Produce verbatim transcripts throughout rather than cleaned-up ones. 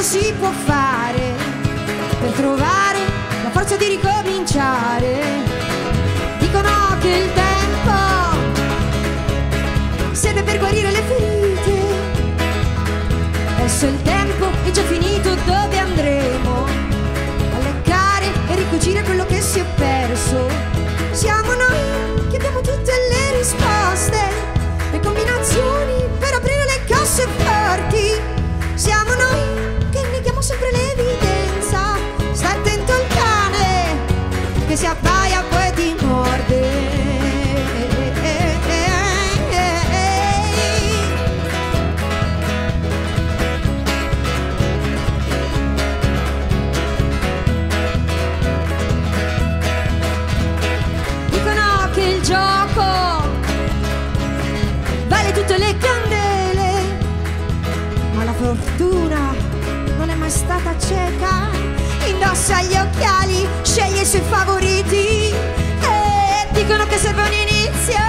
si può fare per trovare la forza di ricominciare. Dicono che il tempo serve per guarire le ferite. Adesso il tempo è già finito, dove andremo a leccare e ricucire quello che si è perso? Siamo noi che abbiamo tutte le risposte, le combinazioni per aprire le casse forti. Siamo noi che neghiamo sempre l'evidenza. Stai attento al cane che si abbaia poi ti morde. Dicono che il gioco vale tutte le candele, ma la fortuna non è mai stata cieca. Indossa gli occhiali, sceglie i suoi favoriti e dicono che serve un inizio,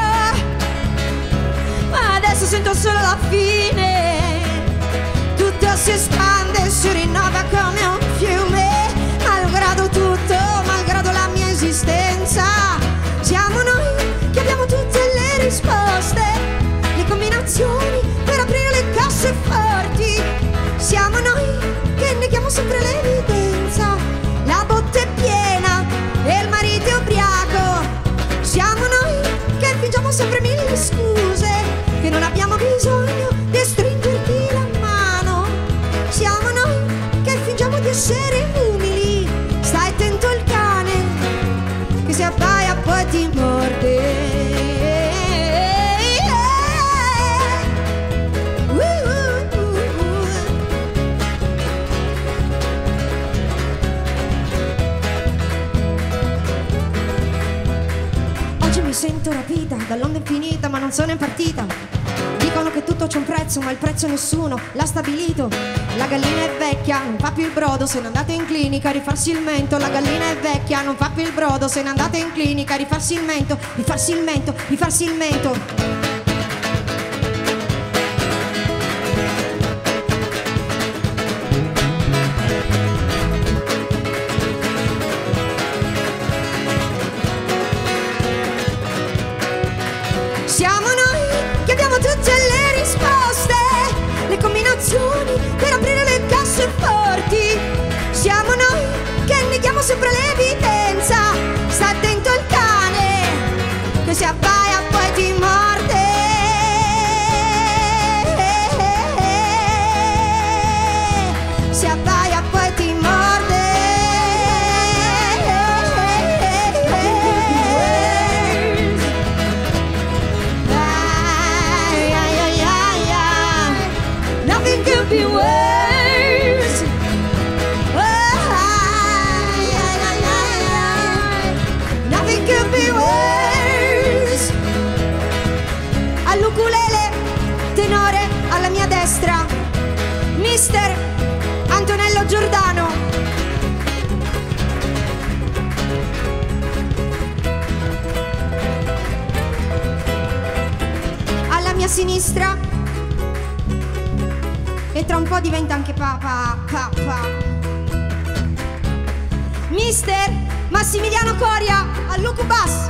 ma adesso sento solo la fine. Tutto si espande, si rinnova come un fiume, malgrado tutto, malgrado la mia esistenza. Siamo noi che abbiamo tutte le risposte, le combinazioni per aprire le casse forti. Siamo noi che neghiamo sempre l'evidenza. La botte è piena e il marito è ubriaco. Siamo noi che fingiamo sempre mille scuse, che non abbiamo bisogno di stringerti la mano. Siamo noi che fingiamo di essere umili. Stai attento al cane che si abbaia poi ti morde. Mi sento rapita dall'onda infinita, ma non sono in partita. Dicono che tutto c'è un prezzo, ma il prezzo nessuno l'ha stabilito. La gallina è vecchia, non fa più il brodo, se ne andate in clinica a rifarsi il mento. La gallina è vecchia, non fa più il brodo, se ne andate in clinica a rifarsi il mento. Rifarsi il mento, rifarsi il mento. Per aprire le casse forti. Siamo noi che neghiamo sempre l'evidenza. Sta attento al cane che si abbaia poi ti morde. Si abbaia poi ti morde. Ai, ai, ai, ai, ai. Nothing could be worse. Oh, ai, ai, ai, ai. Nothing could be worse. All'ukulele, tenore alla mia destra, mister Antonello Giordano. Alla mia sinistra, e tra un po' diventa anche papà, papà, mister Massimiliano Coria all'Ucubas.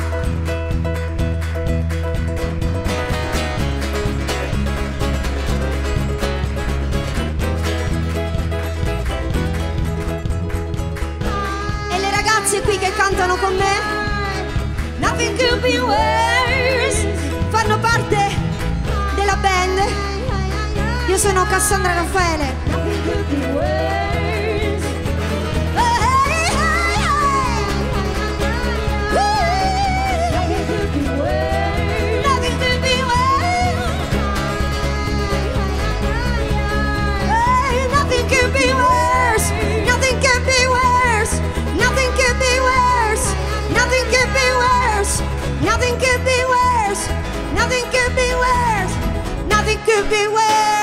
E le ragazze qui che cantano con me, Nothing could be worse, fanno parte della band. Io sono Cassandra Raffaele. Nothing could be worse. Hey, hey, hey. Nothing could be worse. Nothing could be worse. Hey, nothing could be worse. Nothing could be worse. Nothing could be worse. Nothing could be worse. Nothing could be worse. Nothing could be worse. Nothing could be worse.